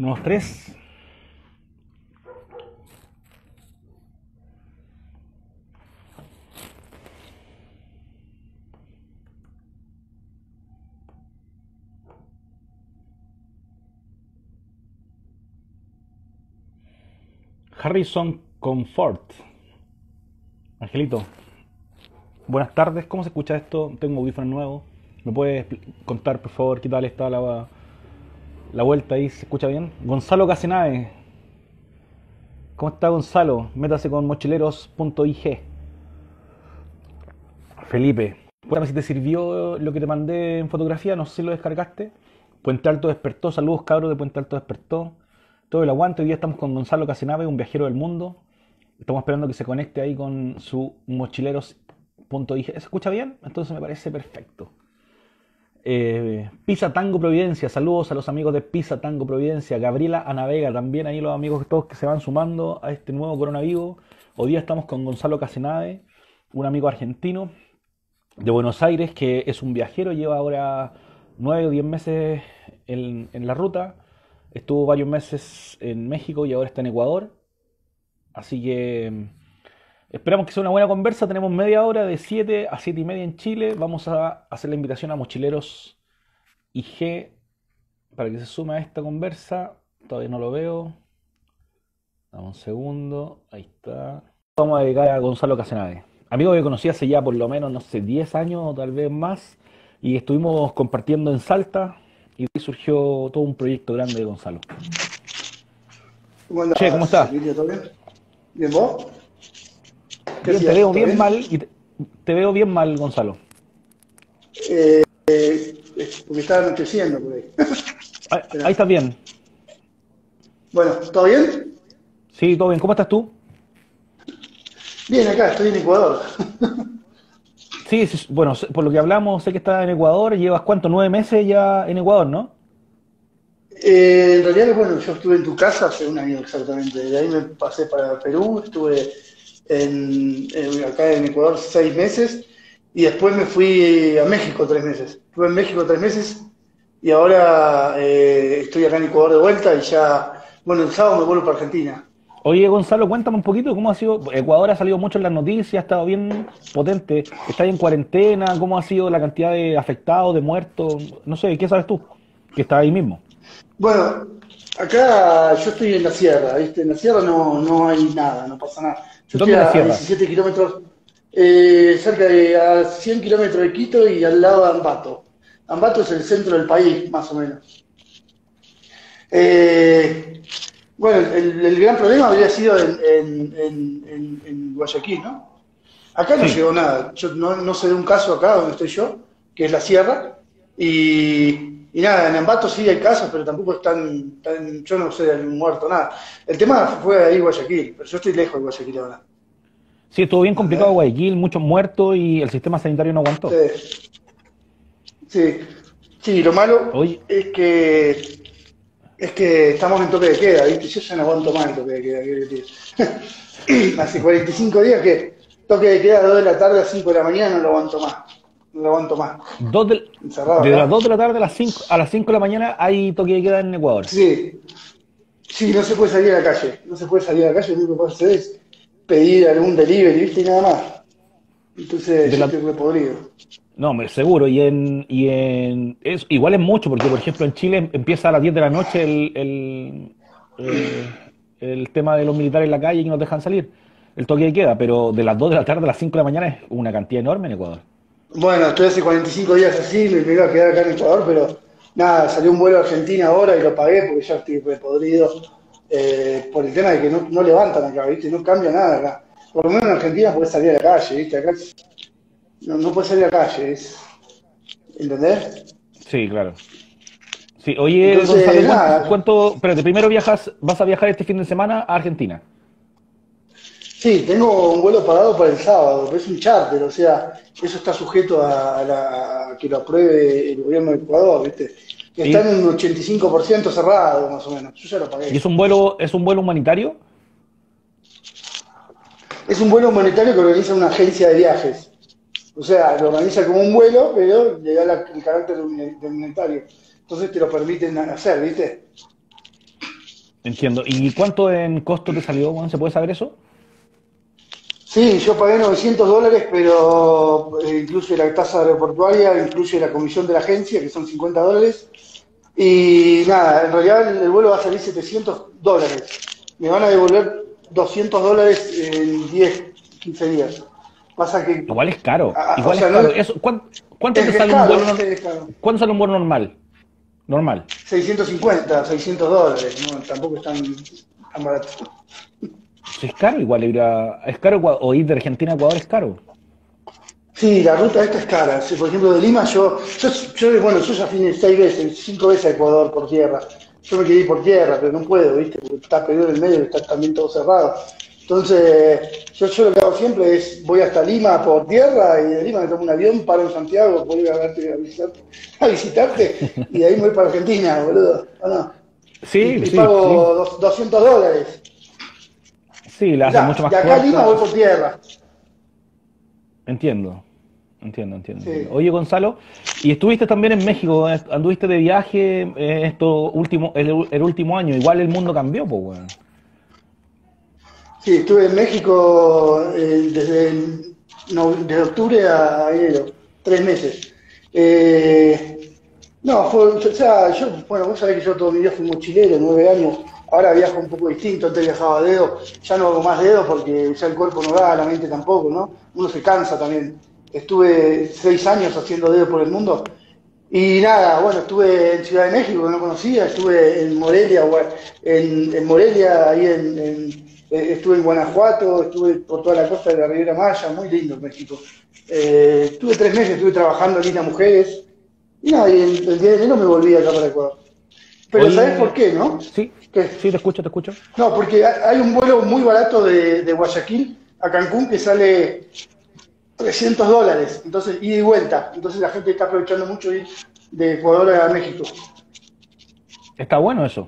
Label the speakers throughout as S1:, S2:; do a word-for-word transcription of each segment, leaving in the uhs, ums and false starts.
S1: Unos tres. Harrison Comfort. Angelito. Buenas tardes. ¿Cómo se escucha esto? Tengo audífonos nuevos. ¿Me puedes contar, por favor, qué tal está la, la vuelta ahí? ¿Se escucha bien? Gonzalo Casenave. ¿Cómo está, Gonzalo? Métase con mochileros punto i g. Felipe. Cuéntame si te sirvió lo que te mandé en fotografía. No sé si lo descargaste. Puente Alto despertó. Saludos, cabros de Puente Alto despertó. Todo el aguante. Hoy día estamos con Gonzalo Casenave, un viajero del mundo. Estamos esperando que se conecte ahí con su mochileros punto i g. ¿Se escucha bien? Entonces me parece perfecto. Eh, Pisa Tango Providencia, saludos a los amigos de Pisa Tango Providencia. Gabriela Anavega, también ahí los amigos todos que se van sumando a este nuevo coronavirus. Hoy día estamos con Gonzalo Casenave, un amigo argentino de Buenos Aires que es un viajero, lleva ahora nueve o diez meses en, en la ruta. Estuvo varios meses en México y ahora está en Ecuador. Así que esperamos que sea una buena conversa. Tenemos media hora de siete a siete y media en Chile. Vamos a hacer la invitación a Mochileros I G para que se sume a esta conversa. Todavía no lo veo. Dame un segundo. Ahí está. Vamos a dedicar a Gonzalo Casenave, amigo que conocí hace ya por lo menos, no sé, diez años o tal vez más. Y estuvimos compartiendo en Salta. Y de ahí surgió todo un proyecto grande de Gonzalo.
S2: ¿Cómo andás,
S1: Che, ¿cómo estás?
S2: ¿Todo bien? ¿Bien vos?
S1: Bien, te veo bien, bien mal y te, te veo bien mal, Gonzalo.
S2: Eh, eh, porque estaba anocheciendo por ahí.
S1: Ahí, ahí estás bien.
S2: Bueno, ¿todo bien?
S1: Sí, todo bien. ¿Cómo estás tú?
S2: Bien, acá, estoy en Ecuador.
S1: Sí, sí, bueno, por lo que hablamos, sé que estás en Ecuador. ¿Llevas cuánto? ¿Nueve meses ya en Ecuador, no?
S2: Eh, en realidad, bueno, yo estuve en tu casa hace un año exactamente. De ahí me pasé para Perú, estuve en, en- acá en Ecuador seis meses y después me fui a México tres meses. Estuve en México tres meses y ahora eh, estoy acá en Ecuador de vuelta y ya, bueno, el sábado me vuelvo para Argentina.
S1: Oye, Gonzalo, cuéntame un poquito cómo ha sido. Ecuador ha salido mucho en las noticias, ha estado bien potente. ¿Estás en cuarentena? ¿Cómo ha sido la cantidad de afectados, de muertos? No sé, ¿qué sabes tú? Que estás ahí mismo.
S2: Bueno, acá yo estoy en la sierra, ¿viste? En la sierra no, no hay nada, no pasa nada. Yo estoy
S1: ¿Dónde la
S2: a, a
S1: sierra?
S2: diecisiete kilómetros, eh, cerca de a cien kilómetros de Quito y al lado de Ambato. Ambato es el centro del país, más o menos. Eh, bueno, el, el gran problema habría sido en, en- en- en- en Guayaquil, ¿no? Acá no
S1: Sí.
S2: llegó nada. Yo no, no sé de un caso acá donde estoy yo, que es la sierra. Y, y nada, en Ambato sí hay casos, pero tampoco están, tan, yo no sé de algún muerto, nada. El tema fue ahí Guayaquil, pero yo estoy lejos de Guayaquil ahora.
S1: Sí, estuvo bien complicado
S2: ¿Entendés?
S1: Guayaquil, muchos muertos y el sistema sanitario no aguantó.
S2: Sí, sí, sí, lo malo
S1: Oye,
S2: es que es que estamos en toque de queda, ¿viste? Yo ya no aguanto más el toque de queda, ¿qué decir? Hace cuarenta y cinco días que toque de queda de dos de la tarde a cinco de la mañana, no lo aguanto más. No lo aguanto más.
S1: dos de,
S2: Encerrado
S1: desde las
S2: acá.
S1: dos de la tarde a las cinco a las cinco de la mañana hay toque de queda en Ecuador.
S2: Sí, sí, no se puede salir a la calle. No se puede salir a la calle, lo único que puedes hacer es pedir algún delivery, ¿viste? Y nada más. Entonces
S1: De
S2: yo
S1: la,
S2: estoy re podrido.
S1: no, me- seguro. Y en, y en es, igual es mucho, porque por ejemplo en Chile empieza a las diez de la noche el, el, eh, el tema de los militares en la calle que nos dejan salir. El toque de queda, pero de las dos de la tarde a las cinco de la mañana es una cantidad enorme en Ecuador.
S2: Bueno, estoy hace cuarenta y cinco días así, me, me iba a quedar acá en Ecuador, pero nada, salió un vuelo a Argentina ahora y lo pagué porque ya estoy re podrido. Eh, por el tema de que no, no levantan acá, ¿viste? No cambia nada acá. Por lo menos en Argentina podés salir a la calle, ¿viste? Acá no, no podés salir a la calle, es, ¿entendés?
S1: Sí, claro. Sí, oye,
S2: Entonces,
S1: Gonzalo, ¿cuánto,
S2: nada,
S1: cuánto, espérate, primero viajas, vas a viajar este fin de semana a Argentina?
S2: sí, tengo un vuelo pagado para el sábado, pero es un charter, o sea, eso está sujeto a, a la- a que lo apruebe el gobierno de Ecuador, ¿viste? Que está
S1: ¿Y,
S2: en un ochenta y cinco por ciento cerrado, más o menos. Yo ya lo
S1: y es
S2: pagué.
S1: un vuelo, es un vuelo humanitario?
S2: Es un vuelo monetario que organiza una agencia de viajes. O sea, lo organiza como un vuelo, pero le da la- el carácter de humanitario. Entonces te lo permiten hacer, ¿viste?
S1: Entiendo. ¿Y cuánto en costo te salió, weón? ¿Se puede saber eso?
S2: Sí, yo pagué novecientos dólares, pero eh, incluye la tasa aeroportuaria, incluye la comisión de la agencia, que son cincuenta dólares. Y nada, en realidad el, el vuelo va a salir setecientos dólares. Me van a devolver doscientos dólares en diez, quince días. Pasa que,
S1: Igual es caro.
S2: a- a- o
S1: Igual es
S2: sea, no
S1: caro.
S2: es,
S1: Eso, ¿cuán- ¿cuánto te
S2: es
S1: sale un
S2: caro,
S1: vuelo, nor-
S2: es caro.
S1: ¿cuánto sale un vuelo normal? Normal.
S2: seiscientos cincuenta, seiscientos dólares, ¿no? Tampoco es tan, tan barato.
S1: Si es caro, igual ir a, es caro igual- o ir de Argentina a Ecuador es caro.
S2: Sí, la ruta esta es cara. Si, por ejemplo, de Lima, yo, yo, yo, bueno, yo ya fui seis veces, cinco veces a Ecuador por tierra. Yo me quería ir por tierra, pero no puedo, ¿viste? Porque está Perú en el medio y está también todo cerrado. Entonces, yo, yo lo que hago siempre es, voy hasta Lima por tierra y de Lima me tomo un avión, paro en Santiago, voy a, verte, a, visitarte, a visitarte y de ahí me voy para Argentina, boludo. ¿O no?
S1: Sí,
S2: Y, y
S1: sí, sí.
S2: pago dos- doscientos dólares.
S1: Sí, la hacen
S2: Ya,
S1: mucho más
S2: de acá a Lima voy
S1: corta.
S2: por tierra.
S1: Entiendo. Entiendo, entiendo, entiendo.
S2: Sí.
S1: Oye, Gonzalo, y estuviste también en México, eh, anduviste de viaje eh, esto último, el, el último año. Igual el mundo cambió, pues, weón.
S2: Sí, estuve en México eh, desde, el- no, desde octubre a enero, tres meses. Eh, no, fue, o sea, yo, bueno, vos sabés que yo todo mi vida fui mochilero, nueve años, ahora viajo un poco distinto, antes viajaba a dedo, ya no hago más dedo porque ya el cuerpo no da, la mente tampoco, ¿no? Uno se cansa también. Estuve seis años haciendo dedo por el mundo y nada, bueno, estuve en Ciudad de México, que no conocía, estuve en Morelia, gua- en, en Morelia, ahí en, en- eh, estuve en Guanajuato, estuve por toda la costa de la Riviera Maya, muy lindo México. Eh, estuve tres meses, estuve trabajando en Lina Mujeres, y nada, y el, el diez de enero me volví acá para Ecuador. Pero ¿sabés por
S1: Oye,
S2: qué, no?
S1: sí,
S2: ¿Qué?
S1: sí, te escucho, te escucho.
S2: No, porque hay hay un vuelo muy barato de, de Guayaquil a Cancún que sale trescientos dólares, entonces, ida y vuelta. Entonces la gente está aprovechando mucho ir de Ecuador a México.
S1: Está bueno eso.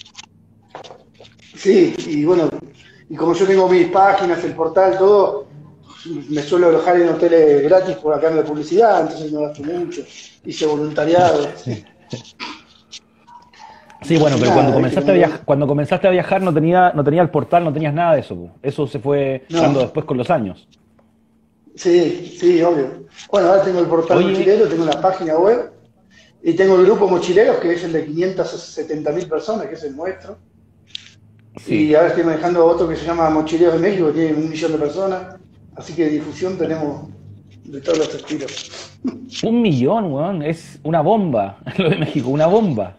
S2: Sí, y bueno, y como yo tengo mis páginas, el portal, todo, me suelo alojar en hoteles gratis por acá en la publicidad, entonces no gasto mucho. Hice voluntariado.
S1: Sí, bueno,
S2: Entonces
S1: pero cuando
S2: nada, ¿viste?
S1: comenzaste a
S2: Como
S1: viajar, cuando comenzaste a viajar no tenía, no tenía el portal, no tenías nada de eso, po. Eso se fue dando
S2: no,
S1: después con los años.
S2: sí, sí, obvio. Bueno, ahora tengo el portal
S1: Oye,
S2: mochilero, tengo la página web y tengo el grupo mochileros que es el de quinientas setenta mil personas, que es el nuestro. Y
S1: sí,
S2: ahora estoy manejando otro que se llama Mochileros de México, que tiene un millón de personas. Así que difusión tenemos de todos los estilos.
S1: un millón, weón, es una bomba, lo de México, una bomba.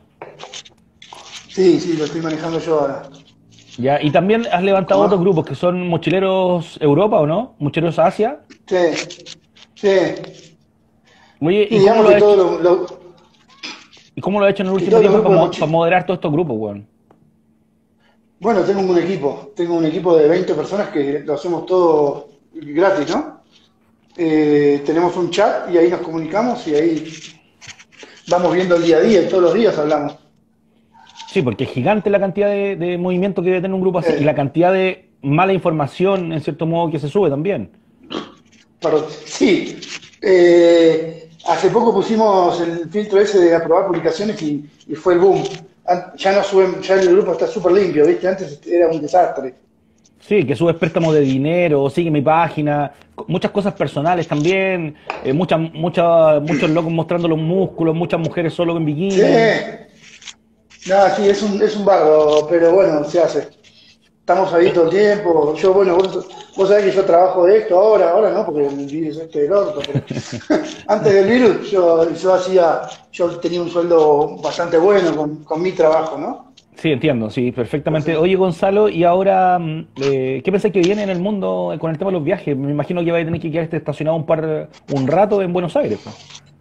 S2: Sí, sí, lo estoy manejando yo ahora.
S1: Ya, y también has levantado otros
S2: ¿Cómo?
S1: grupos que son mochileros Europa, ¿o no? Mochileros Asia.
S2: Sí, sí.
S1: Oye,
S2: Y
S1: ¿y cómo
S2: digamos
S1: lo
S2: que
S1: has hecho?
S2: todo lo, lo-
S1: ¿Y cómo lo has hecho en el
S2: que
S1: último
S2: todos los
S1: tiempo
S2: grupos
S1: para,
S2: de
S1: mo- para
S2: mochileros.
S1: moderar todos estos grupos, weón?
S2: Bueno, tengo un equipo. Tengo un equipo de veinte personas que lo hacemos todo gratis, ¿no? Eh, tenemos un chat y ahí nos comunicamos y ahí vamos viendo el día a día y todos los días hablamos.
S1: Sí, porque es gigante la cantidad de, de movimiento que debe tener un grupo así y la
S2: Eh,
S1: cantidad de mala información, en cierto modo, que se sube también.
S2: Perdón. Sí, eh, hace poco pusimos el filtro ese de aprobar publicaciones y, y fue el boom. An- Ya no suben, ya el grupo está súper limpio, ¿viste? Antes era un desastre.
S1: Sí, que subes préstamos de dinero, sigue mi página, co- muchas cosas personales también, eh, muchas, muchas, muchos locos mostrando los músculos, muchas mujeres solo en
S2: Sí,
S1: bikini.
S2: nada, sí, es un, es un bardo, pero bueno, se hace. Estamos ahí todo el tiempo. Yo, bueno, vos, vos sabés que yo trabajo de esto ahora, ahora no, porque el virus este del orto, pero antes del virus yo, yo hacía, yo tenía un sueldo bastante bueno con, con mi trabajo, ¿no?
S1: Sí, entiendo, sí, perfectamente.
S2: Entonces,
S1: Oye, Gonzalo, y ahora, mm, eh, ¿qué pensás que viene en el mundo con el tema de los viajes? Me imagino que vais a tener que quedarte estacionado un par, un rato en Buenos Aires, pues.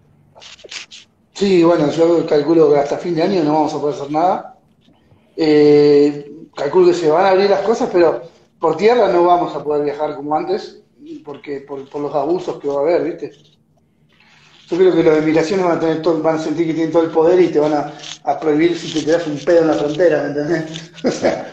S2: sí, bueno, yo calculo que hasta fin de año no vamos a poder hacer nada. Eh, calculo que se van a abrir las cosas, pero por tierra no vamos a poder viajar como antes, porque por, por los abusos que va a haber, ¿viste? Yo creo que los de migraciones van a tener todo, van a sentir que tienen todo el poder y te van a, a prohibir si te quedas un pedo en la frontera, ¿me entendés? O sea,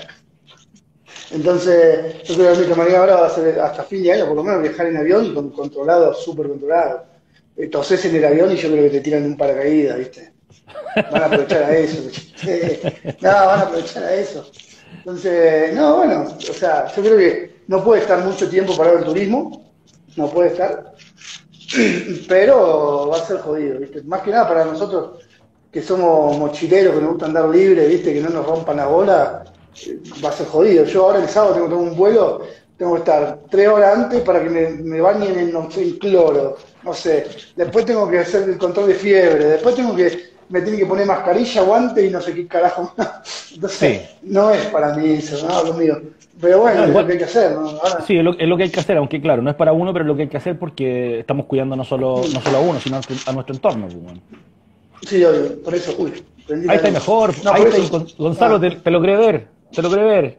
S2: entonces, yo creo que la única manera ahora va a ser hasta fin de año, por lo menos, viajar en avión con, controlado, súper controlado. Eh, tosés en el avión y yo creo que te tiran un paracaídas, ¿viste? Van a aprovechar a eso. Sí. No, van a aprovechar a eso. Entonces, no, bueno, o sea, yo creo que no puede estar mucho tiempo parado el turismo, no puede estar, pero va a ser jodido, ¿viste? Más que nada para nosotros que somos mochileros, que nos gusta andar libre, ¿viste? Que no nos rompan la bola, eh, va a ser jodido. Yo ahora el sábado tengo que tomar un vuelo, tengo que estar tres horas antes para que me, me bañen en, no sé, en cloro, no sé. Después tengo que hacer el control de fiebre, después tengo que, me tienen que poner mascarilla, guante y no sé qué carajo más.
S1: Sí.
S2: Entonces, no es para mí eso, no, lo mío. Pero bueno,
S1: No,
S2: es lo que
S1: igual,
S2: hay que hacer, ¿no? Ahora,
S1: sí, es lo, es lo que hay que hacer, aunque claro, no es para uno, pero es lo que hay que hacer porque estamos cuidando no solo, no solo a uno, sino a nuestro, a nuestro entorno, pues, bueno.
S2: sí, obvio, por eso, uy, prendí
S1: Ahí
S2: la
S1: está
S2: luz.
S1: mejor,
S2: No,
S1: ahí
S2: por
S1: está,
S2: eso.
S1: Gon- Gonzalo,
S2: Ah,
S1: te, te logré ver, te logré ver.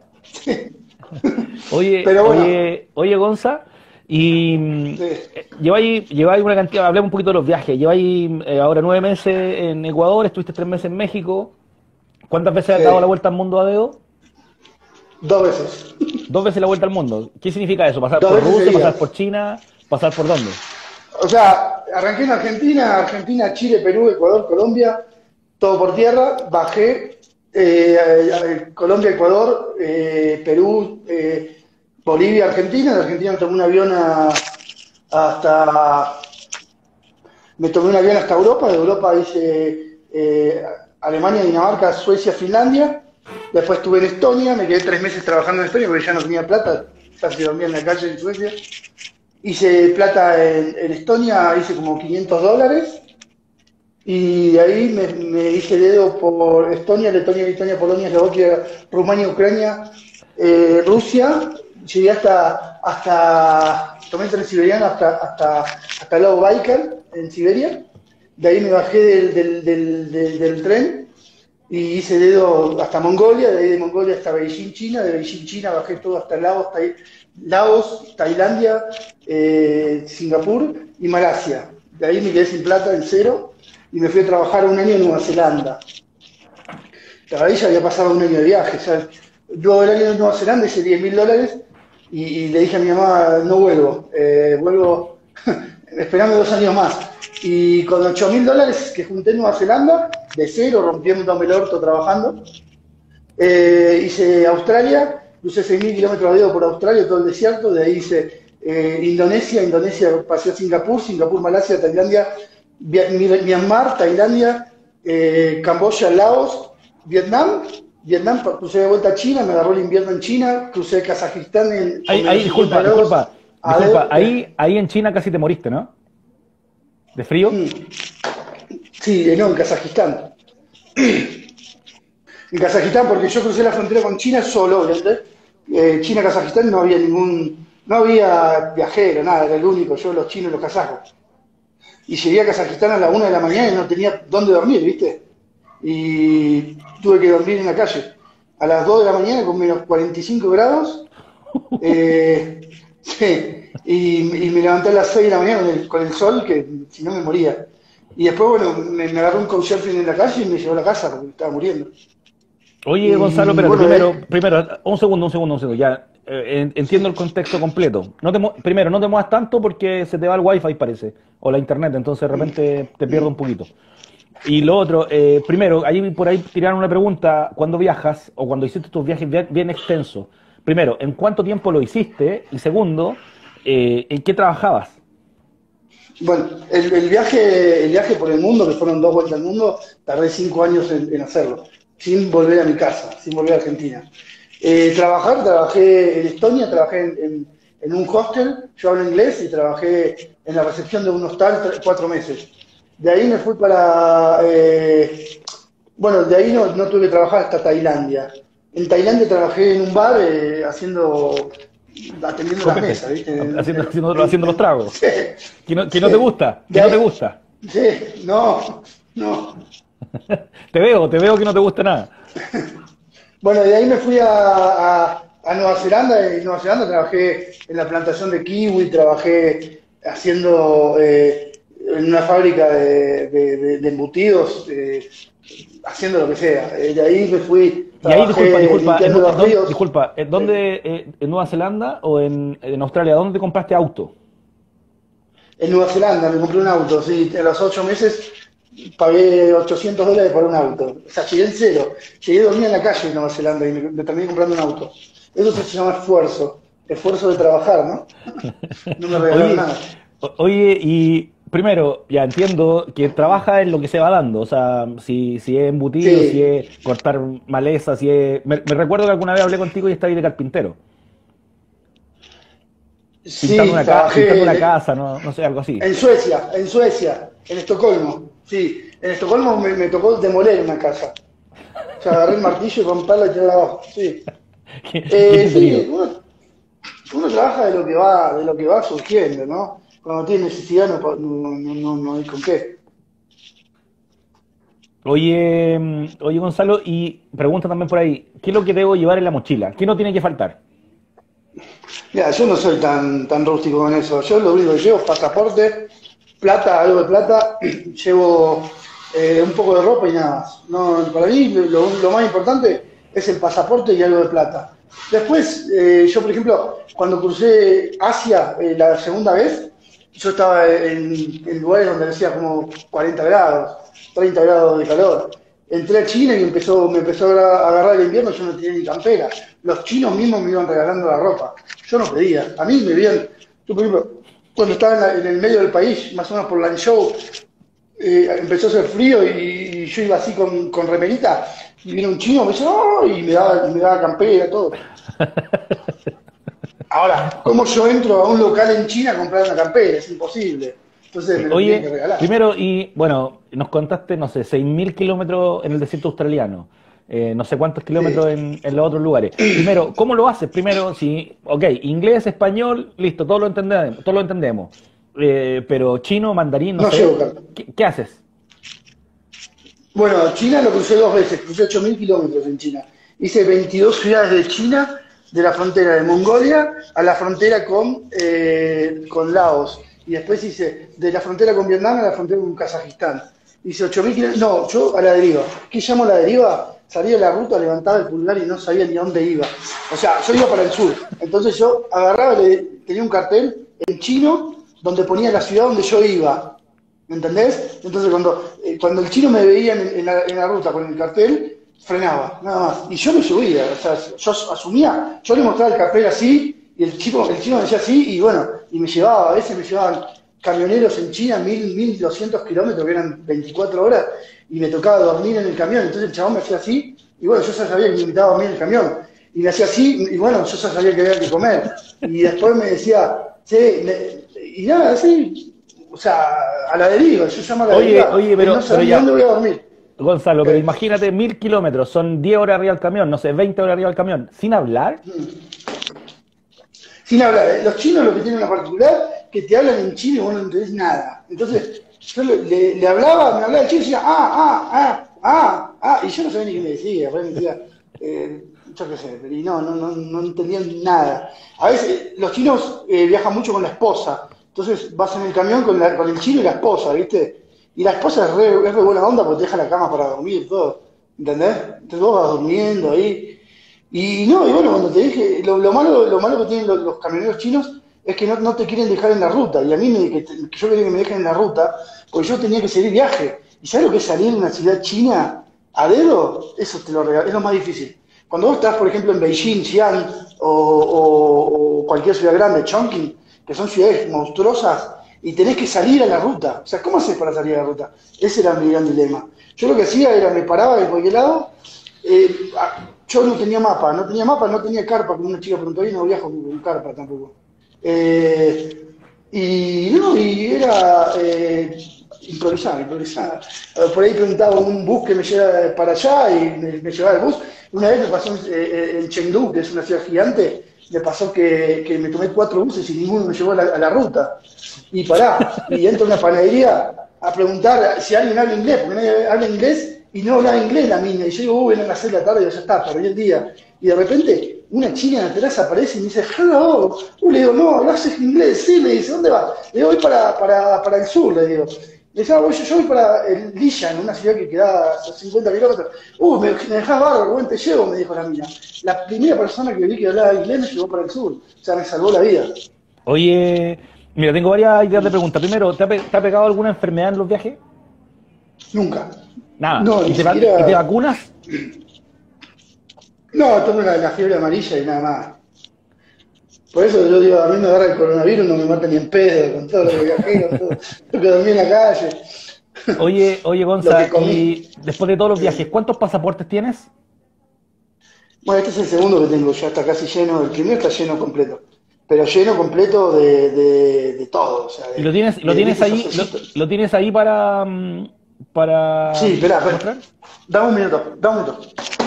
S1: Oye,
S2: pero bueno,
S1: oye, oye, Gonza, y mm,
S2: sí,
S1: eh, lleváis, lleváis una cantidad, hablemos un poquito de los viajes, lleváis eh, ahora nueve meses en Ecuador, estuviste tres meses en México, ¿cuántas veces has dado la
S2: sí,
S1: vuelta al mundo a dedo?
S2: dos veces.
S1: Dos veces la vuelta al mundo. ¿Qué significa eso? ¿Pasar
S2: Dos
S1: por
S2: veces
S1: Rusia, pasar por
S2: seguidas.
S1: China, pasar por dónde?
S2: O sea, arranqué en Argentina, Argentina, Chile, Perú, Ecuador, Colombia, todo por tierra, bajé eh, a- a- Colombia, Ecuador, eh, Perú, eh, Bolivia, Argentina. De Argentina me tomé un avión a- hasta, me tomé un avión hasta Europa, de Europa hice eh, Alemania, Dinamarca, Suecia, Finlandia. Después estuve en Estonia, me quedé tres meses trabajando en Estonia porque ya no tenía plata, ya se dormía en la calle en Suecia. Hice plata en, en Estonia, hice como quinientos dólares y de ahí me, me hice dedo por Estonia, Letonia, Lituania, Polonia, Eslovaquia, Rumania, Ucrania, eh, Rusia. Llegué hasta, hasta, tomé el transiberiano hasta, hasta, hasta el lago Baikal, en Siberia. De ahí me bajé del, del, del, del, del tren y hice dedo hasta Mongolia, de ahí de Mongolia hasta Beijing, China, de Beijing, China bajé todo hasta Laos, Tai- Laos Tailandia, eh, Singapur y Malasia. De ahí me quedé sin plata, en cero, y me fui a trabajar un año en Nueva Zelanda. Pero ahí ya había pasado un año de viaje. Ya, yo el año en Nueva Zelanda hice diez mil dólares y, y le dije a mi mamá, no vuelvo, eh, vuelvo, esperame dos años más. Y con ocho mil dólares que junté en Nueva Zelanda, de cero, rompiéndome el orto trabajando, eh, hice Australia, crucé seis mil kilómetros de dedo por Australia, todo el desierto, de ahí hice eh, Indonesia, Indonesia pasé a Singapur, Singapur, Malasia, Tailandia, Vi- Mi- Myanmar, Tailandia, eh, Camboya, Laos, Vietnam, Vietnam, pa- crucé de vuelta a China, me agarró el invierno en China, crucé Kazajistán en, con
S1: Ahí,
S2: menos
S1: ahí,
S2: cincuenta
S1: disculpa,
S2: grados,
S1: disculpa,
S2: a
S1: disculpa,
S2: dedo,
S1: ahí, ahí en China casi te moriste, ¿no? ¿De frío?
S2: mm, sí, eh, no, en Kazajistán. En Kazajistán, porque yo crucé la frontera con China solo, ¿entendés? Eh, China-Kazajistán no había ningún, no había viajero, nada, era el único, yo, los chinos y los kazajos. Y llegué a Kazajistán a la una de la mañana y no tenía dónde dormir, ¿viste? Y tuve que dormir en la calle. A las dos de la mañana con menos cuarenta y cinco grados, eh, sí, y, y me levanté a las seis de la mañana con el, con el sol, que si no me moría. Y después, bueno, me, me agarró un couchsurfing en la calle y me llevó a la casa porque me estaba muriendo.
S1: Oye, Gonzalo,
S2: Y
S1: espérate,
S2: bueno,
S1: primero,
S2: eh,
S1: primero, un segundo, un segundo, un segundo, ya, eh, en- entiendo el
S2: sí,
S1: contexto completo. No te, mo- primero, no te muevas tanto porque se te va el wifi, parece, o la internet, entonces de repente te pierdo un poquito. Y lo otro, eh, primero, ahí por ahí tiraron una pregunta, ¿cuándo viajas o cuando hiciste tus viajes bien, bien extensos? Primero, ¿en cuánto tiempo lo hiciste? Y segundo, eh, ¿en qué trabajabas?
S2: bueno, el, el viaje, el viaje por el mundo, que fueron dos vueltas al mundo, tardé cinco años en, en hacerlo, sin volver a mi casa, sin volver a Argentina. Eh, trabajar, trabajé en Estonia, trabajé en, en- en un hostel, yo hablo inglés y trabajé en la recepción de un hostal tre- cuatro meses. De ahí me fui para, eh, bueno, de ahí no, no tuve que trabajar hasta Tailandia. En Tailandia trabajé en un bar eh, haciendo, atendiendo las
S1: Copete,
S2: mesas, ¿viste? En-
S1: haciendo,
S2: en-
S1: haciendo,
S2: en-
S1: haciendo los
S2: en-
S1: tragos.
S2: sí,
S1: ¿Que no, que no te
S2: sí.
S1: gusta? ¿Que
S2: De
S1: no te
S2: ahí,
S1: gusta?
S2: sí, no, no.
S1: Te veo, te veo que no te gusta nada.
S2: Bueno, de ahí me fui a, a- a Nueva Zelanda. En Nueva Zelanda trabajé en la plantación de kiwi, trabajé haciendo eh, en una fábrica de, de- de- de embutidos, eh, haciendo lo que sea. Eh, de ahí me fui,
S1: Y ahí, disculpa,
S2: trabajé
S1: disculpa, en,
S2: limpiando
S1: en
S2: los
S1: dónde-
S2: ríos.
S1: disculpa, ¿en
S2: eh,
S1: dónde, eh, en Nueva Zelanda o en, en Australia, dónde te compraste auto?
S2: En Nueva Zelanda me compré un auto, sí, a los ocho meses pagué ochocientos dólares por un auto. O sea, llegué en cero. Llegué a dormir en la calle en Nueva Zelanda y me, me terminé comprando un auto. Eso se llama esfuerzo. Esfuerzo de trabajar, ¿no? No me regalaron
S1: Oye,
S2: nada.
S1: o- oye, y primero, ya entiendo que trabaja en lo que se va dando, o sea, si, si es embutido, si
S2: Sí,
S1: es cortar maleza, si es... Me, me recuerdo que alguna vez hablé contigo y estabas de carpintero, pintando
S2: sí,
S1: una, ca- pintando una
S2: trabajé
S1: casa, no, no sé, algo así.
S2: en Suecia, en Suecia, en Estocolmo. Sí, en Estocolmo me, me tocó demoler una casa. O sea, agarré el martillo y romperla y tirarla abajo. Sí.
S1: Qué, qué
S2: Eh,
S1: entretenido.
S2: sí, uno, uno trabaja de lo que va, de lo que va surgiendo, ¿no? Cuando tiene necesidad no, pa- no, no, no, no hay con qué.
S1: Oye, mm, oye Gonzalo, y pregunta también por ahí, ¿qué es lo que debo llevar en la mochila? ¿Qué no tiene que faltar?
S2: Mira, yo no soy tan, tan rústico con eso. Yo lo único que llevo es pasaporte, plata, algo de plata, llevo eh, un poco de ropa y nada más. No, para mí lo, lo más importante es el pasaporte y algo de plata. Después, eh, yo por ejemplo, cuando crucé Asia eh, la segunda vez, yo estaba en, en lugares donde hacía como cuarenta grados, treinta grados de calor. Entré a China y empezó, me empezó a agarrar el invierno, yo no tenía ni campera. Los chinos mismos me iban regalando la ropa. Yo no pedía. A mí me veían, yo por ejemplo, cuando estaba en, la- en el medio del país, más o menos por Lanzhou, eh, empezó a hacer frío y, y yo iba así con, con remerita y viene un chino, me dice, ¡oh! Y me daba, me daba campera, todo. Ahora, ¿cómo yo entro a un local en China a comprar una campera? Es imposible. Entonces me lo tenían que
S1: Oye,
S2: regalar.
S1: primero, y bueno, nos contaste, no sé, seis mil kilómetros en el desierto australiano, eh, no sé cuántos kilómetros
S2: Sí.
S1: en, en los otros lugares. Primero, ¿cómo lo haces? Primero, si, ok, inglés, español, listo, todo lo entendemos, todo lo entendemos. Eh, pero chino, mandarín, no
S2: No llevo
S1: sé,
S2: carta.
S1: ¿qué, qué haces?
S2: Bueno, China lo crucé dos veces, crucé ocho mil kilómetros en China. Hice veintidós ciudades de China, de la frontera de Mongolia a la frontera con, eh, con Laos. Y después hice de la frontera con Vietnam a la frontera con Kazajistán. Hice ocho mil kilómetros, no, yo a la deriva. ¿Qué llamo la deriva? Salía de la ruta, levantaba el pulgar y no sabía ni a dónde iba. O sea, yo iba para el sur. Entonces yo agarraba, le- tenía un cartel en chino donde ponía la ciudad donde yo iba. ¿Me entendés? Entonces cuando, eh, cuando el chino me veía en, en la, en la ruta con el cartel, frenaba, nada más. Y yo me subía, o sea, yo asumía, yo le mostraba el cartel así, y el chico, el chino me decía así, y bueno, y me llevaba, a veces me llevaban camioneros en China, mil, mil doscientos kilómetros, que eran veinticuatro horas, y me tocaba dormir en el camión. Entonces el chabón me hacía así, y bueno, yo ya sabía que me invitaba a dormir en el camión. Y me hacía así, y bueno, yo ya sabía que había que comer. Y después me decía, sí, me- y nada, así, o sea, a la deriva, yo llamo a la
S1: Oye,
S2: deriva,
S1: oye,
S2: el no
S1: pero, pero
S2: saber ni dónde
S1: ya,
S2: voy a dormir.
S1: Gonzalo, pero
S2: ¿Qué?
S1: imagínate mil kilómetros, son diez horas arriba del camión, no sé, veinte horas arriba del camión, sin hablar.
S2: Sin hablar, ¿eh? Los chinos lo que tienen una particular, que te hablan en chino y vos no entendés nada. Entonces, yo le, le- le hablaba, me hablaba en chino y decía, ah, ah, ah, ah, ah, y yo no sabía ni qué me decía, pues me decía, eh, yo qué sé, y no, no, no, no entendían nada. A veces los chinos eh, viajan mucho con la esposa, entonces vas en el camión con, la- con el chino y la esposa, ¿viste? Y la esposa es re, es re buena onda porque te deja la cama para dormir, todo, ¿entendés? Entonces vos vas durmiendo ahí. Y no, y bueno, cuando te dije, lo, lo malo, lo malo que tienen los, los camioneros chinos es que no, no te quieren dejar en la ruta. Y a mí, me, que, te- que yo quería que me dejen en la ruta, porque yo tenía que seguir viaje. ¿Y sabes lo que es salir de una ciudad china a dedo? Eso te lo regalo, es lo más difícil. Cuando vos estás, por ejemplo, en Beijing, Xi'an o, o- o cualquier ciudad grande, Chongqing, que son ciudades monstruosas, y tenés que salir a la ruta. O sea, ¿cómo haces para salir a la ruta? Ese era mi gran dilema. Yo lo que hacía era, me paraba de cualquier lado, eh, a- yo no tenía mapa, no tenía mapa, no tenía carpa, como una chica preguntó, y no viajo con, con carpa tampoco. Eh, y no, y era eh, improvisar, improvisar. Eh, Por ahí preguntaba un bus que me lleva para allá y me, me llevaba el bus. Una vez me pasó en, eh, en Chengdu, que es una ciudad gigante, me pasó que, que me tomé cuatro buses y ninguno me llevó a la, a la ruta. Y pará, y entro a una panadería a preguntar si alguien habla inglés, porque nadie habla inglés y no hablaba inglés la mina. Y yo digo, uy, eran las seis de la tarde y ya está, perdí el día. Y de repente una china en la terraza aparece y me dice, hello. Uh, le digo, no, hablas inglés, sí, me dice, ¿dónde vas? Le digo, voy para, para, para el sur, le digo. Le dice, ah, voy, yo, yo voy para el Lishan, una ciudad que queda a cincuenta kilómetros. Uh, me, me dejás bárbaro, buen te llevo, me dijo la mina. La primera persona que vi que hablaba inglés me llevó para el sur. O sea, me salvó la vida.
S1: Oye, mira, tengo varias ideas de preguntas. Primero, ¿te ha, pe- te ha pegado alguna enfermedad en los viajes?
S2: Nunca.
S1: Nada.
S2: No,
S1: ¿Y
S2: ni
S1: te, va-
S2: siquiera.
S1: y te vacunas?
S2: No, tengo la, la fiebre amarilla y nada más. Por eso yo digo, a mí me agarra el coronavirus, no me mata ni en pedo, con todo lo que viajé, con todo lo que dormí en la calle,
S1: Oye, oye,
S2: lo que
S1: Gonza,
S2: comí.
S1: y después de todos los viajes, ¿cuántos pasaportes tienes?
S2: Bueno, este es el segundo que tengo, ya está casi lleno. El primero está lleno completo. Pero lleno completo de, de, de todo, o sea,
S1: ¿Y
S2: de,
S1: lo tienes, lo
S2: de
S1: tienes
S2: ¿viste esos
S1: ahí, lo,
S2: cositos?
S1: lo tienes ahí para, mm, para
S2: Sí, espera, espera.
S1: mostrar?
S2: Dame un minuto, dame un minuto.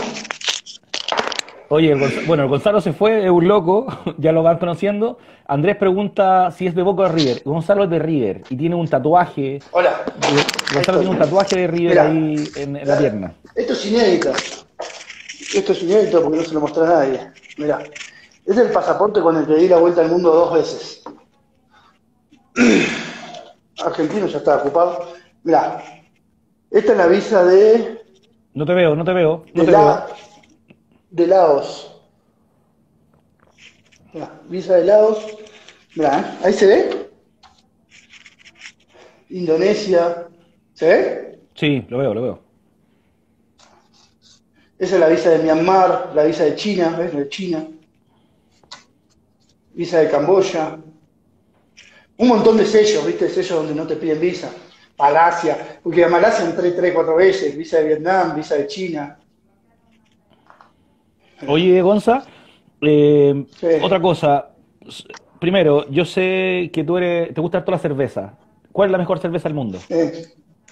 S1: Oye, el Gonza- bueno, el Gonzalo se fue, es un loco, ya lo van conociendo. Andrés pregunta si es de Boca o de River. Gonzalo es de River y tiene un tatuaje.
S2: Hola,
S1: de-
S2: ahí
S1: Gonzalo
S2: estoy.
S1: tiene un tatuaje de River
S2: Mira,
S1: ahí en, en la pierna.
S2: esto es inédito. Esto es inédito porque no se lo mostré a nadie. Mira, es el pasaporte con el que di la vuelta al mundo dos veces. Argentino ya está ocupado. Mira, esta es la visa de,
S1: No te veo, no te veo, no
S2: de,
S1: te veo.
S2: la, de Laos. Mirá, visa de Laos. Mirá, ¿eh? Ahí se ve. Indonesia. ¿Se ve?
S1: Sí, lo veo, lo veo.
S2: Esa es la visa de Myanmar, la visa de China, ¿ves? La de China. Visa de Camboya. Un montón de sellos, ¿viste? Sellos donde no te piden visa. Malasia, porque a Malasia entré tres, cuatro veces. Visa de Vietnam, visa de China.
S1: Oye, Gonza, eh,
S2: Sí.
S1: otra cosa. S- Primero, yo sé que tú eres, te gusta toda la cerveza. ¿Cuál es la mejor cerveza del mundo?
S2: Eh,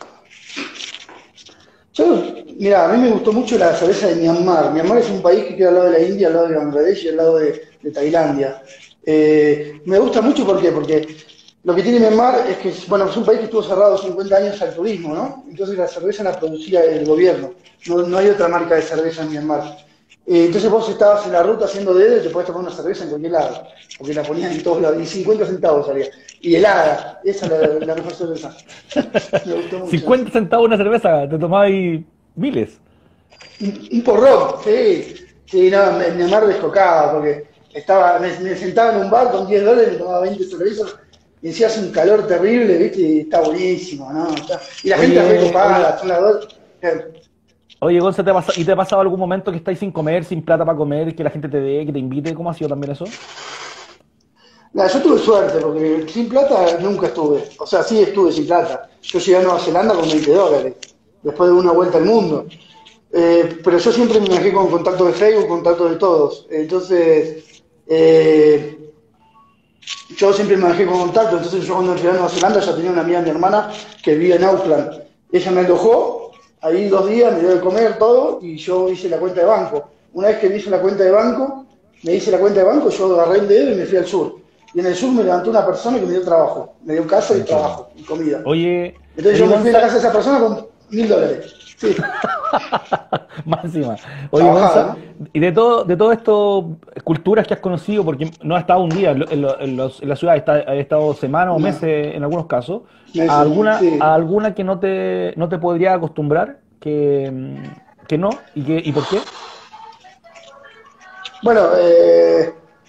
S2: Yo, mira, a mí me gustó mucho la cerveza de Myanmar. Myanmar es un país que queda al lado de la India, al lado de Bangladesh y al lado de, de Tailandia. Eh, me gusta mucho, ¿por qué? Porque lo que tiene Myanmar es que, bueno, es un país que estuvo cerrado cincuenta años al turismo, ¿no? Entonces la cerveza la producía el gobierno. No, no hay otra marca de cerveza en Myanmar. Eh, entonces vos estabas en la ruta haciendo dedo y te podés tomar una cerveza en cualquier lado, porque la ponían en todos lados, y cincuenta centavos salía. Y helada, esa es la, la mejor cerveza. Me gustó mucho eso.
S1: cincuenta centavos una cerveza, te tomabas ahí miles.
S2: Un, un porrón, sí. Sí, no, me, me amar descocaba porque estaba, me, me sentaba en un bar con diez dólares, me tomaba veinte cervezas y encima hace un calor terrible, ¿viste? Y está buenísimo, ¿no? Está- y la gente es re
S1: Oye,
S2: copada,
S1: oye,
S2: son las dos. eh,
S1: oye, Gonza, ¿te ha pasado, ¿y te ha pasado algún momento que estáis sin comer, sin plata para comer, que la gente te dé, que te invite? ¿Cómo ha sido también eso?
S2: Nada, yo tuve suerte porque sin plata nunca estuve. O sea, sí estuve sin plata. Yo llegué a Nueva Zelanda con veinte dólares, después de una vuelta al mundo. Eh, pero yo siempre me manejé con contacto de Facebook, contacto de todos. Entonces, eh, yo siempre me manejé con contacto. Entonces, yo cuando llegué a Nueva Zelanda ya tenía una amiga, mi hermana, que vivía en Auckland. Ella me alojó, ahí dos días, me dio de comer todo y yo hice la cuenta de banco. Una vez que me hice la cuenta de banco, me hice la cuenta de banco, yo agarré el dedo y me fui al sur. Y en el sur me levantó una persona que me dio trabajo, me dio casa y
S1: Entiendo.
S2: trabajo y comida.
S1: Oye,
S2: Entonces
S1: oye,
S2: yo me fui a la
S1: Gonza,
S2: casa de esa persona con mil dólares. Sí,
S1: más encima. Oye,
S2: trabajada,
S1: Gonza,
S2: ¿no?
S1: y de todo, de todo esto, culturas que has conocido, porque no has estado un día en, lo- en lo- en los- en la ciudad, está- has estado semanas o
S2: No,
S1: meses en algunos casos,
S2: me
S1: ¿a
S2: dice,
S1: alguna, a
S2: sí.
S1: alguna que no te, no te podría acostumbrar? Que, mm, que no, ¿y, que, y por qué?
S2: Bueno, eh,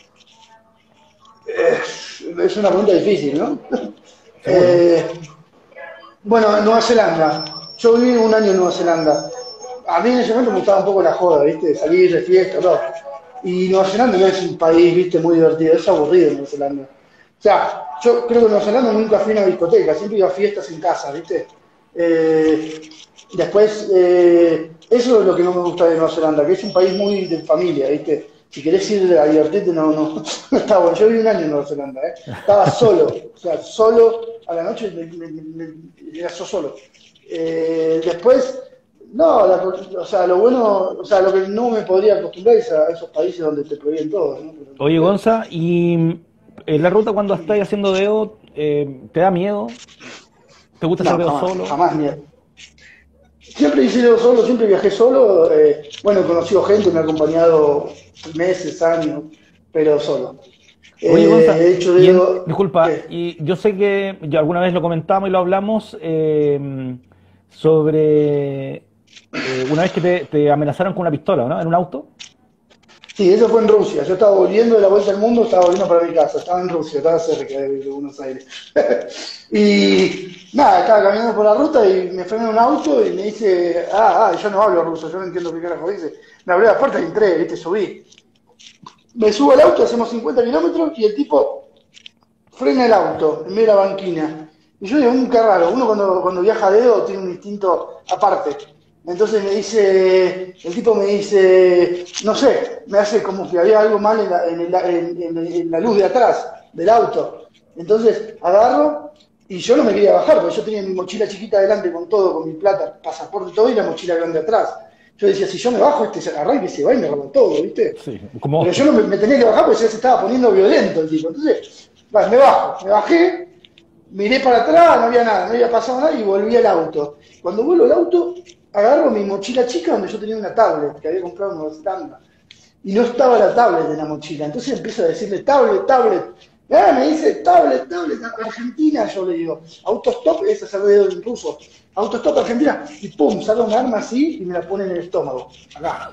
S2: es, es una pregunta difícil, ¿no?
S1: Seguro.
S2: Eh, bueno, en Nueva Zelanda. Yo viví un año en Nueva Zelanda. A mí en ese momento me gustaba un poco la joda, ¿viste? Salir de fiesta, todo. Y Nueva Zelanda no es un país, ¿viste? Muy divertido, es aburrido Nueva Zelanda. O sea, yo creo que en Nueva Zelanda nunca fui a una discoteca, siempre iba a fiestas en casa, ¿viste? Eh, después, eh, eso es lo que no me gusta de Nueva Zelanda, que es un país muy de familia, ¿viste? Si querés ir a divertirte, no, no, no está bueno. Yo viví un año en Nueva Zelanda, ¿eh? Estaba solo, o sea, solo a la noche, me, me- me- era yo solo. Eh, después, no, la- o sea, lo bueno, o sea, lo que no me podría acostumbrar es a esos países donde te prohíben todo, ¿no? Pero
S1: Oye,
S2: después,
S1: Gonza, ¿y en la ruta cuando estás haciendo dedo, eh, te da miedo? ¿Te gusta hacer
S2: no,
S1: dedo
S2: jamás,
S1: solo?
S2: jamás ni. Siempre hice yo solo, siempre viajé solo. Eh, bueno, he conocido gente, me ha acompañado meses, años, pero solo.
S1: Oye,
S2: Eh,
S1: Gonza,
S2: he hecho
S1: y en-
S2: dedo.
S1: disculpa,
S2: ¿Qué?
S1: y yo sé que ya alguna vez lo comentamos y lo hablamos eh, sobre eh, una vez que te, te amenazaron con una pistola, ¿no? En un auto.
S2: Sí, eso fue en Rusia. Yo estaba volviendo de la vuelta al mundo, estaba volviendo para mi casa. Estaba en Rusia, estaba cerca de Buenos Aires. Y nada, estaba caminando por la ruta y me frena un auto y me dice, ah, ah, yo no hablo ruso, yo no entiendo qué carajo dice. Me abrió la puerta y entré, viste, subí. Me subo al auto, hacemos cincuenta kilómetros y el tipo frena el auto en medio de la banquina. Y yo digo, un qué raro, uno cuando, cuando viaja a dedo tiene un instinto aparte. Entonces me dice, el tipo me dice, no sé, me hace como que había algo mal en la, en el- en- en- en la luz de atrás del auto. Entonces agarro y yo no me quería bajar, porque yo tenía mi mochila chiquita adelante con todo, con mi plata, pasaporte y todo, y la mochila grande atrás. Yo decía, si yo me bajo, este se arranca y se va y me roba todo, ¿viste?
S1: Sí, como...
S2: Pero yo no me, me tenía que bajar porque ya se estaba poniendo violento el tipo. Entonces, bueno, me bajo, me bajé, miré para atrás, no había nada, no había pasado nada y volví al auto. Cuando vuelvo al auto, agarro mi mochila chica donde yo tenía una tablet que había comprado en Nueva Zelanda. Y no estaba la tablet en la mochila. Entonces empiezo a decirle, tablet, tablet. Ah, me dice, tablet, tablet, Argentina. Yo le digo, autostop, es hacer dedo en ruso. Autostop, Argentina. Y pum, saca un arma así y me la pone en el estómago. Acá.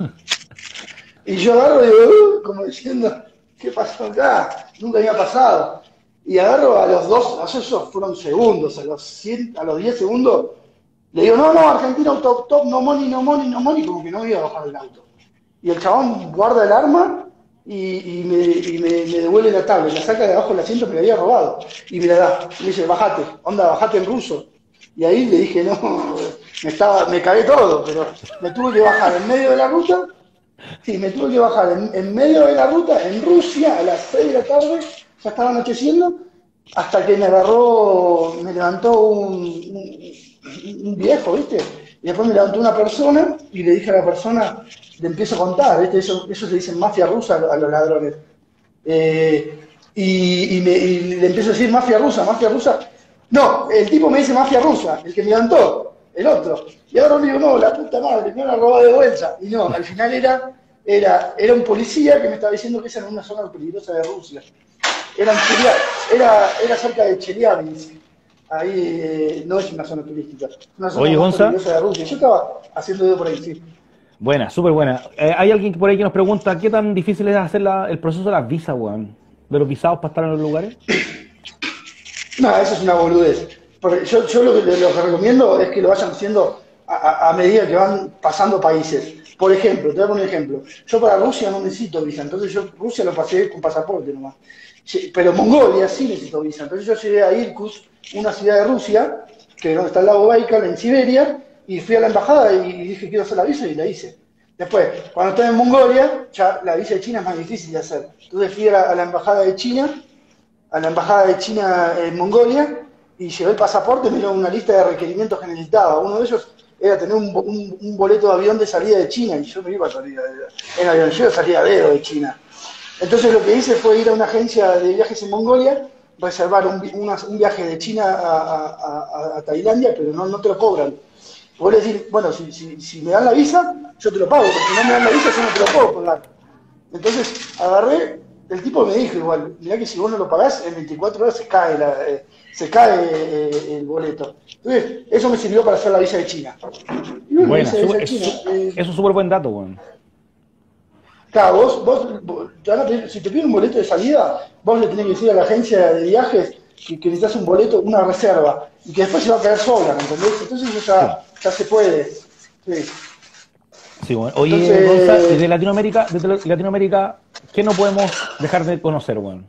S2: Y yo agarro y digo, "Uh", como diciendo, ¿qué pasó acá? Nunca había pasado. Y agarro a los dos, a esos fueron segundos, a los cien, a los diez segundos, le digo, no, no, Argentina, auto, top, no money, no money, no money, como que no me iba a bajar del auto. Y el chabón guarda el arma y, y me, y me- me devuelve la tablet, la saca de abajo del asiento que le había robado y me la da. Y me dice, bajate, onda, bajate en ruso. Y ahí le dije, no, me estaba, me cagué todo, pero me tuve que bajar en medio de la ruta. Sí, me tuve que bajar en, en medio de la ruta, en Rusia, a las seis de la tarde, ya estaba anocheciendo, hasta que me agarró, me levantó un, un- un viejo, ¿viste? Y después me levantó una persona y le dije a la persona, le empiezo a contar, ¿viste? Eso, eso se dice mafia rusa a, lo- a los ladrones. Eh, y, y me- y le empiezo a decir mafia rusa, mafia rusa. No, el tipo me dice mafia rusa, el que me levantó, el otro. Y ahora le digo, no, la puta madre, me la robado de vuelta. Y no, al final era, era, era un policía que me estaba diciendo que esa era una zona peligrosa de Rusia. Era, en Chelia- era, era cerca de Chelyabinsk. Ahí eh, no es una zona turística, es una zona
S1: Oye,
S2: más
S1: Gonza,
S2: peligrosa de Rusia. Yo estaba haciendo dedo por ahí, sí.
S1: buena, súper buena. Eh, hay alguien por ahí que nos pregunta, ¿qué tan difícil es hacer la- el proceso de las visas, weón? De los visados para estar en los lugares.
S2: No, eso es una boludez. Porque yo, yo lo, que, lo que recomiendo es que lo vayan haciendo a, a- a medida que van pasando países. Por ejemplo, te voy a poner un ejemplo. Yo para Rusia no necesito visa, entonces yo Rusia lo pasé con pasaporte nomás. Sí, pero Mongolia sí necesito visa. Entonces yo llegué a Irkutsk, una ciudad de Rusia, que es donde está el lago Baikal, en Siberia, y fui a la embajada y dije quiero hacer la visa y la hice. Después, cuando estaba en Mongolia, ya la visa de China es más difícil de hacer. Entonces fui a la, a la embajada de China a la embajada de China en Mongolia y llevé el pasaporte, me dio una lista de requerimientos que necesitaba. Uno de ellos era tener un, un- un boleto de avión de salida de China y yo me iba a salir de- en avión, yo salía a dedo de China. Entonces lo que hice fue ir a una agencia de viajes en Mongolia, reservar un, vi- una- un viaje de China a, a- a- a Tailandia, pero no, no te lo cobran. Vos le decís, bueno, si, si- si me dan la visa, yo te lo pago, pero si no me dan la visa, yo no te lo puedo pagar. Entonces agarré, el tipo me dijo igual, mirá que si vos no lo pagás, en veinticuatro horas se cae, la- eh, se cae eh, el boleto. Entonces, eso me sirvió para hacer la visa de China. Y bueno,
S1: Buena,
S2: hice la visa
S1: súper-
S2: de
S1: es
S2: China.
S1: su-
S2: Eh,
S1: eso es súper buen dato, weón.
S2: claro, vos, vos, vos- te van a pedir- si te piden un boleto de salida, vos le tenés que decir a la agencia de viajes que, que necesitas un boleto, una reserva, y que después se va a caer sola, ¿me entendés? Entonces eso
S1: Sí,
S2: ya, ya se puede. Sí.
S1: sí, weón. Oye, Gonza, y de
S2: Entonces,
S1: Latinoamérica, de Latinoamérica, ¿qué no podemos dejar de conocer, weón?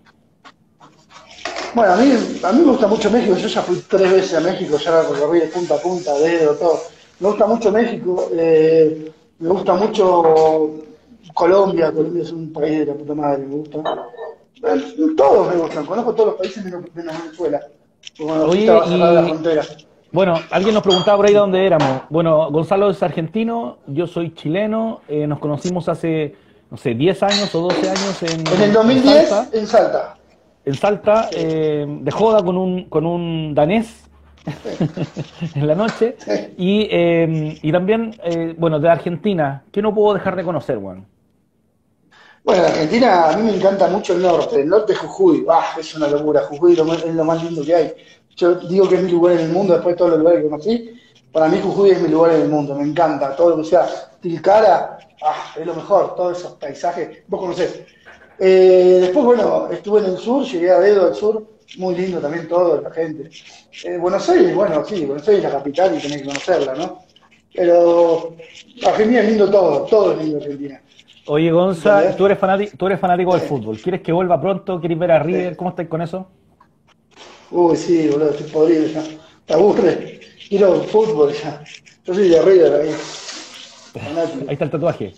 S2: bueno, a mí, a mí me gusta mucho México, yo ya fui tres veces a México, ya la recorrí de punta a punta, dedo, todo. Me gusta mucho México, eh, me gusta mucho Colombia, Colombia es un país de la puta madre, me gusta. Eh, Todos me gustan, conozco todos los países menos, menos Venezuela, porque cuando fui
S1: Oye,
S2: estaba cerrada la
S1: y
S2: frontera.
S1: bueno, alguien nos preguntaba por ahí de dónde éramos. Bueno, Gonzalo es argentino, yo soy chileno, eh, nos conocimos hace, no sé, diez años o doce años
S2: En el
S1: en, en
S2: dos mil diez
S1: Salta,
S2: en Salta.
S1: en Salta,
S2: Sí,
S1: eh, de joda con un, con un danés
S2: sí,
S1: en la noche.
S2: sí.
S1: Y, eh, y también, eh, bueno, de Argentina, ¿qué no puedo dejar de conocer, weón?
S2: Bueno, en Argentina a mí me encanta mucho el norte, el norte de Jujuy, ah, es una locura, Jujuy lo más- es lo más lindo que hay. Yo digo que es mi lugar en el mundo, después de todos los lugares que conocí, para mí Jujuy es mi lugar en el mundo, me encanta, todo lo que sea Tilcara, ah, es lo mejor, todos esos paisajes, vos conocés. Eh, después, bueno, estuve en el sur, llegué a Dedo al sur, muy lindo también todo, la gente. Eh, Buenos Aires, bueno, sí, Buenos Aires es la capital y tenés que conocerla, ¿no? Pero Argentina es lindo todo, todo es lindo Argentina.
S1: Oye, Gonza,
S2: ¿Entendés?
S1: tú eres fanático, tú eres fanático del
S2: Sí,
S1: fútbol. ¿Quieres que vuelva pronto? ¿Quieres ver a River?
S2: sí.
S1: ¿Cómo estáis con eso?
S2: Uy, sí, boludo, estoy podrido ya. Te aburre. Quiero fútbol ya. Yo soy de River ahí, fanático.
S1: Ahí está el tatuaje.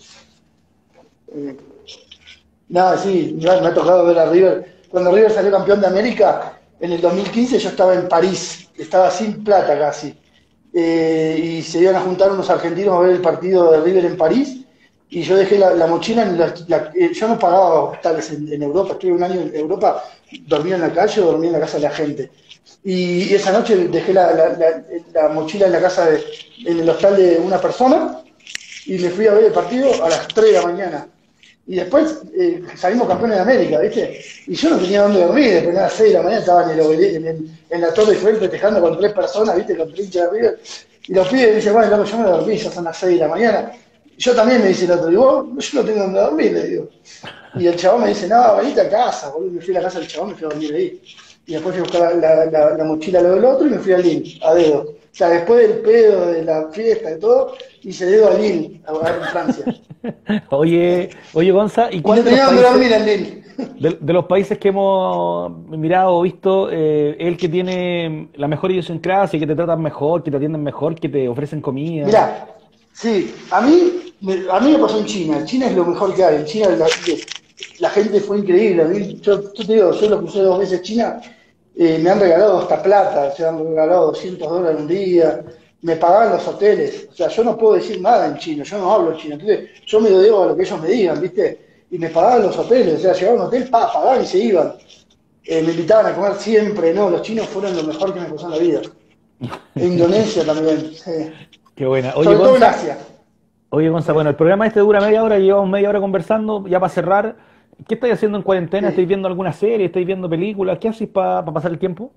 S2: Eh, Nada, sí, me ha, me ha tocado ver a River. Cuando River salió campeón de América, en el dos mil quince yo estaba en París, estaba sin plata casi. Eh, y se iban a juntar unos argentinos a ver el partido de River en París. Y yo dejé la, la mochila en la, la- eh, yo no pagaba hostales en, en Europa, estuve un año en Europa, dormía en la calle o dormía en la casa de la gente. Y, y esa noche dejé la, la- la- la mochila en la casa de, en el hostal de una persona y me fui a ver el partido a las tres de la mañana. Y después eh, salimos campeones de América, ¿viste? Y yo no tenía dónde dormir, después a las seis de la mañana estaba en, el, obede- en, el- en la Torre Eiffel festejando con tres personas, ¿viste? Con tres hinchas de River. Y los pibes me dicen, bueno, loco, yo me dormí, ya son las seis de la mañana. Yo también me dice el otro, y vos, yo no tengo dónde dormir, le digo. Y el chabón me dice, no, venite a casa, boludo. Me fui a la casa del chabón, me fui a dormir ahí. Y después fui a buscar la, la, la, la mochila lo del otro y me fui a Lille, a dedo. O sea, después del pedo, de la fiesta, de todo, hice dedo a Lille, a, a, en Francia.
S1: Oye, oye, Gonza, ¿y
S2: Y no
S1: cuál de los
S2: tenía dónde
S1: países,
S2: dormir en Lille.
S1: de, de los países que hemos mirado o visto, eh, el que tiene la mejor idiosincrasia, que te tratan mejor, que te atienden mejor, que te ofrecen comida?
S2: Mirá, sí, a mí, me, a mí me pasó en China. China es lo mejor que hay. En China la, la gente fue increíble. A mí, yo, yo te digo, yo lo crucé dos veces China, eh, me han regalado hasta plata, se han regalado doscientos dólares un día, me pagaban los hoteles. O sea, yo no puedo decir nada en chino, yo no hablo chino. Entonces, yo me lo digo a lo que ellos me digan, ¿viste? Y me pagaban los hoteles, o sea, llegaban a un hotel, pa, pagaban y se iban. Eh, me invitaban a comer siempre, no, los chinos fueron lo mejor que me pasó en la vida. E Indonesia también, sí.
S1: Qué buena. Oye,
S2: Sobre todo en
S1: Gonza,
S2: Asia.
S1: oye, Gonza, bueno, el programa este dura media hora, llevamos media hora conversando, ya para cerrar. ¿Qué estáis haciendo en cuarentena? ¿Estáis
S2: Sí.
S1: viendo alguna serie? ¿Estáis viendo películas? ¿Qué haces para pasar el tiempo?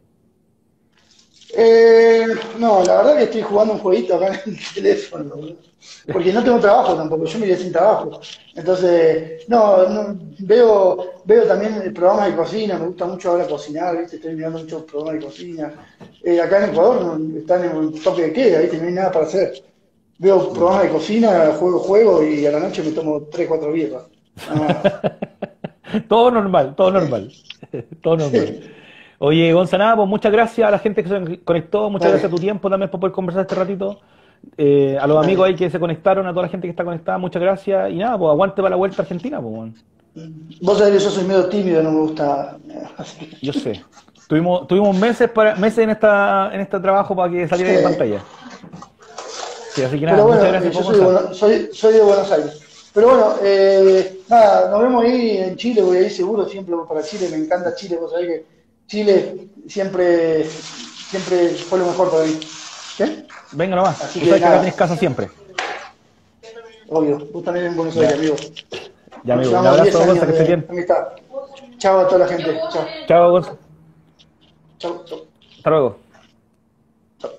S2: Eh, no, la verdad que estoy jugando un jueguito acá en el teléfono, boludo. Porque no tengo trabajo tampoco, yo me quedé sin trabajo. Entonces, no, no, veo, veo también programas de cocina, me gusta mucho ahora cocinar, ¿viste? Estoy mirando muchos programas de cocina. Eh, acá en Ecuador no- están en un toque de queda, ¿viste? No hay nada para hacer. Veo programas de cocina, juego, juego y a la noche me tomo tres, cuatro birras. Nada más.
S1: Todo normal, todo normal. Todo normal.
S2: Sí.
S1: Oye, Gonzalo, pues muchas gracias a la gente que se conectó, muchas gracias a
S2: Dale,
S1: tu tiempo también por poder conversar este ratito. Eh, a los amigos ahí
S2: dale.
S1: que se conectaron, a toda la gente que está conectada, muchas gracias. Y nada, pues aguante para la vuelta a Argentina, pues, weón.
S2: Vos sabés que yo soy medio tímido, no me gusta.
S1: Yo sé. Tuvimos, tuvimos meses para, meses en esta, en este trabajo para que saliera en
S2: Sí.
S1: pantalla. Sí, así que nada,
S2: Pero
S1: muchas
S2: bueno, eh,
S1: gracias
S2: yo
S1: por
S2: soy de,
S1: Gonzalo.
S2: Buenos, soy, soy de Buenos Aires. Pero bueno, eh, nada, nos vemos ahí en Chile, voy a ir seguro, siempre voy para Chile, me encanta Chile, vos sabés que Chile siempre, siempre fue lo mejor para mí. ¿Qué?
S1: Venga nomás,
S2: Así
S1: tú
S2: que
S1: sabes que acá
S2: nada,
S1: tenés casa siempre.
S2: obvio, vos también en Buenos Aires,
S1: Ya,
S2: amigo.
S1: ya
S2: Nos
S1: amigo, un
S2: llevamos diez
S1: abrazo, Gonzalo,
S2: años
S1: que estés
S2: de
S1: bien.
S2: amistad. Chao a toda la gente, chao,
S1: Chao, Gonzalo.
S2: chao, chao,
S1: Hasta luego.
S2: chao.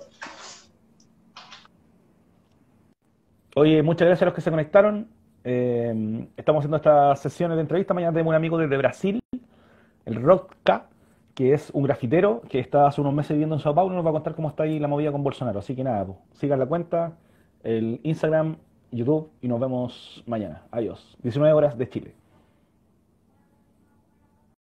S1: Oye, muchas gracias a los que se conectaron. Eh, estamos haciendo estas sesiones de entrevista. Mañana tenemos un amigo desde Brasil, el Rotka, que es un grafitero que está hace unos meses viviendo en Sao Paulo y nos va a contar cómo está ahí la movida con Bolsonaro. Así que nada, pues, sigan la cuenta, el Instagram, YouTube y nos vemos mañana. Adiós. diecinueve horas de Chile.